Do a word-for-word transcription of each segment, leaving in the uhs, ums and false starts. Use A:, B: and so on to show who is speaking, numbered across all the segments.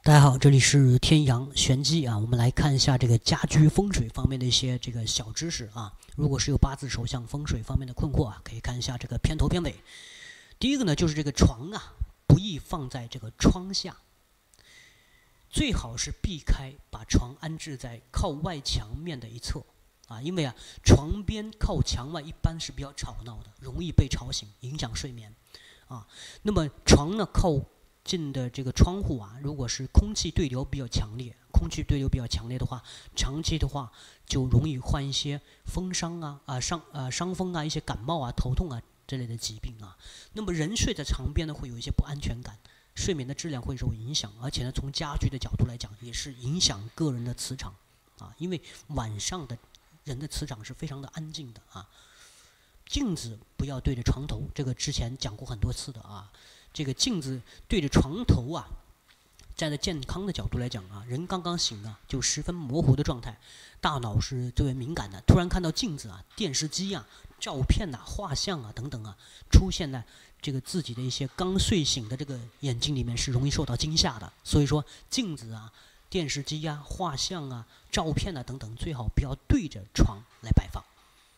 A: 大家好，这里是天阳玄机啊，我们来看一下这个家居风水方面的一些这个小知识啊。如果是有八字手相风水方面的困惑啊，可以看一下这个片头片尾。第一个呢，就是这个床啊，不宜放在这个窗下，最好是避开把床安置在靠外墙面的一侧啊，因为啊，床边靠墙外一般是比较吵闹的，容易被吵醒，影响睡眠啊。那么床呢靠近的这个窗户啊，如果是空气对流比较强烈，空气对流比较强烈的话，长期的话就容易患一些风伤啊、啊伤啊伤风啊、一些感冒啊、头痛啊这类的疾病啊。那么人睡在床边呢，会有一些不安全感，睡眠的质量会受影响，而且呢，从家居的角度来讲，也是影响个人的磁场啊，因为晚上的人的磁场是非常的安静的啊。镜子不要对着床头，这个之前讲过很多次的啊。这个镜子对着床头啊，站在健康的角度来讲啊，人刚刚醒啊，就十分模糊的状态，大脑是最为敏感的。突然看到镜子啊、电视机啊、照片呐、啊、画像啊等等啊，出现在这个自己的一些刚睡醒的这个眼睛里面，是容易受到惊吓的。所以说，镜子啊、电视机啊、画像啊、照片啊等等，最好不要对着床来摆放。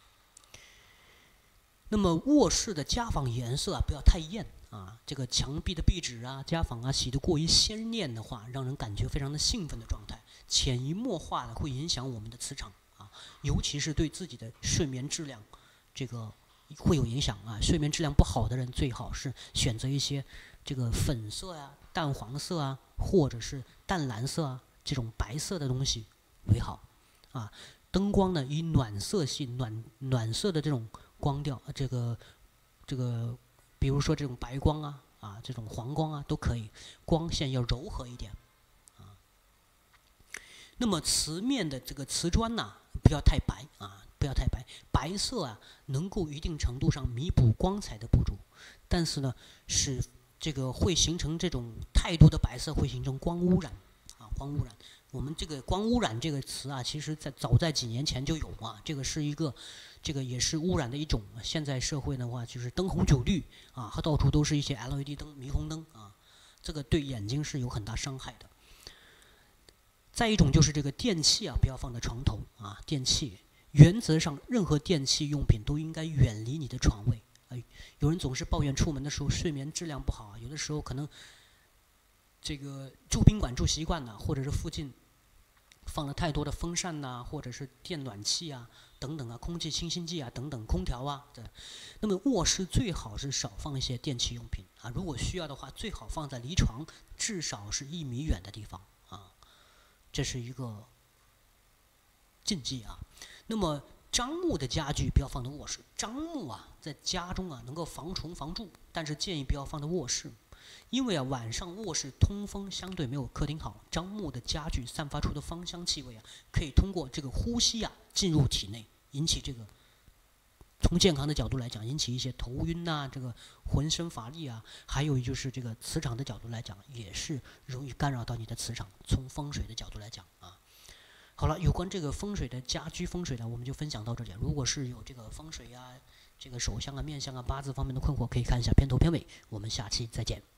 A: 那么卧室的家纺颜色啊，不要太艳啊。这个墙壁的壁纸啊、家纺啊，洗得过于鲜艳的话，让人感觉非常的兴奋的状态，潜移默化的会影响我们的磁场啊，尤其是对自己的睡眠质量，这个会有影响啊。睡眠质量不好的人，最好是选择一些这个粉色啊、淡黄色啊，或者是淡蓝色啊这种白色的东西为好啊。灯光呢，以暖色系、暖暖色的这种光调，这个这个，比如说这种白光啊啊，这种黄光啊都可以，光线要柔和一点啊。那么瓷面的这个瓷砖呐、啊，不要太白啊，不要太白，白色啊能够一定程度上弥补光彩的不足，但是呢，使这个会形成这种太多的白色，会形成光污染啊，光污染。我们这个光污染这个词啊，其实在早在几年前就有啊，这个是一个，这个也是污染的一种。现在社会的话，就是灯红酒绿啊，它到处都是一些 L E D 灯、霓虹灯啊，这个对眼睛是有很大伤害的。再一种就是这个电器啊，不要放在床头啊，电器原则上任何电器用品都应该远离你的床位。哎，有人总是抱怨出门的时候睡眠质量不好啊，有的时候可能。这个住宾馆住习惯了，或者是附近放了太多的风扇呐、啊，或者是电暖气啊等等啊，空气清新剂啊等等，空调啊，对。那么卧室最好是少放一些电器用品啊，如果需要的话，最好放在离床至少是一米远的地方啊，这是一个禁忌啊。那么樟木的家具不要放在卧室，樟木啊在家中啊能够防虫防蛀，但是建议不要放在卧室。因为啊，晚上卧室通风相对没有客厅好，樟木的家具散发出的芳香气味啊，可以通过这个呼吸啊进入体内，引起这个从健康的角度来讲，引起一些头晕呐、啊，这个浑身乏力啊，还有就是这个磁场的角度来讲，也是容易干扰到你的磁场。从风水的角度来讲啊，好了，有关这个风水的家居风水呢，我们就分享到这里。如果是有这个风水啊、这个手相啊、面相啊、八字方面的困惑，可以看一下片头片尾。我们下期再见。